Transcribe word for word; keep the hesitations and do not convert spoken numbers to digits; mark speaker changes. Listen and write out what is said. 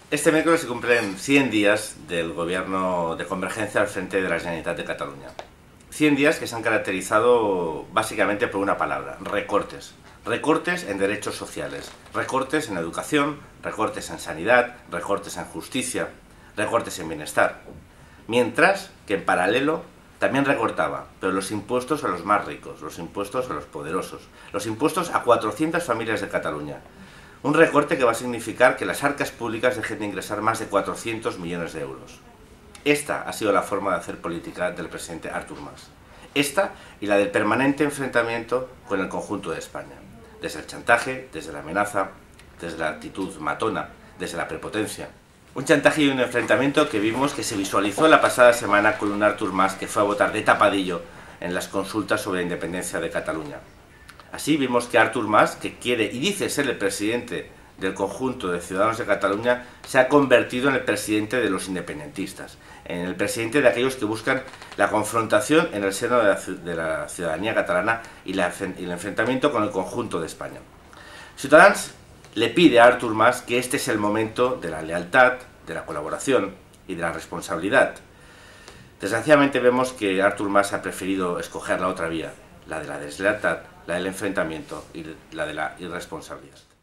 Speaker 1: Este miércoles se cumplen cien días del gobierno de convergencia al frente de la Generalitat de Cataluña. cien días que se han caracterizado básicamente por una palabra: recortes. Recortes en derechos sociales, recortes en educación, recortes en sanidad, recortes en justicia, recortes en bienestar. Mientras que en paralelo también recortaba, pero los impuestos a los más ricos, los impuestos a los poderosos, los impuestos a cuatrocientas familias de Cataluña. Un recorte que va a significar que las arcas públicas dejen de ingresar más de cuatrocientos millones de euros. Esta ha sido la forma de hacer política del presidente Artur Mas. Esta y la del permanente enfrentamiento con el conjunto de España. Desde el chantaje, desde la amenaza, desde la actitud matona, desde la prepotencia. Un chantaje y un enfrentamiento que vimos que se visualizó la pasada semana con un Artur Mas que fue a votar de tapadillo en las consultas sobre la independencia de Cataluña. Así vimos que Artur Mas, que quiere y dice ser el presidente del conjunto de ciudadanos de Cataluña, se ha convertido en el presidente de los independentistas, en el presidente de aquellos que buscan la confrontación en el seno de la, de la ciudadanía catalana y, la, y el enfrentamiento con el conjunto de España. Ciutadans le pide a Artur Mas que este es el momento de la lealtad, de la colaboración y de la responsabilidad. Desgraciadamente vemos que Artur Mas ha preferido escoger la otra vía, la de la deslealtad, la del enfrentamiento y la de la irresponsabilidad.